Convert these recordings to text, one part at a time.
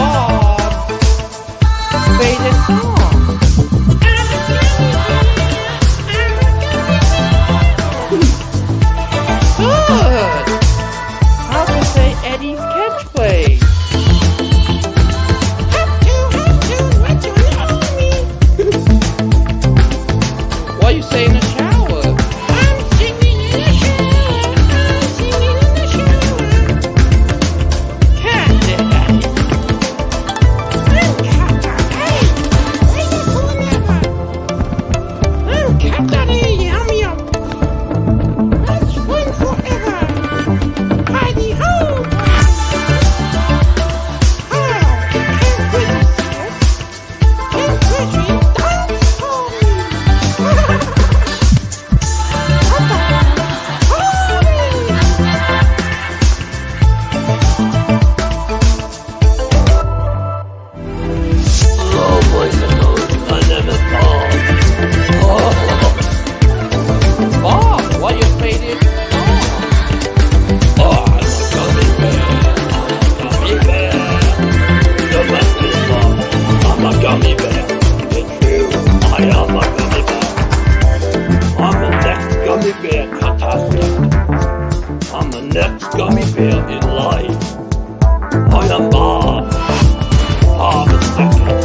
Bob's favorite song. Good. How to say Eddie's catchphrase? What you say in the shower? I'm singing in the shower. I'm singing in the shower. Cat Daddy. I'm Cat Daddy. Where you going ever? I'm Cat Daddy. Yum yum. Let's win forever. Heidi ho. Oh, and grizzly circus. And grizzly dance for me. Hello, boys and girls. My name is Bob. Bob, what your favorite song? I'm a gummy bear. I'm a gummy bear. You must be Bob. I'm a gummy bear. It's true. I am a gummy bear. I'm the next gummy bear catastrophe. I'm the next gummy bear in life. I am Bob. Bob is second.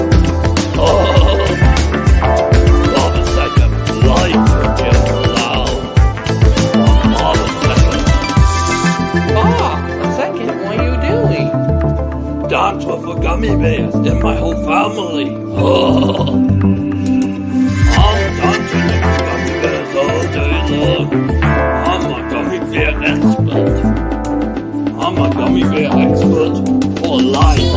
Bob is second. Life will just allow. Bob is second. Bob, second, what are you doing? Dance with the gummy bears and my whole family. I'm dancing with the gummy bears all day long. I'm a gummy bear expert. I'm a gummy bear expert for life.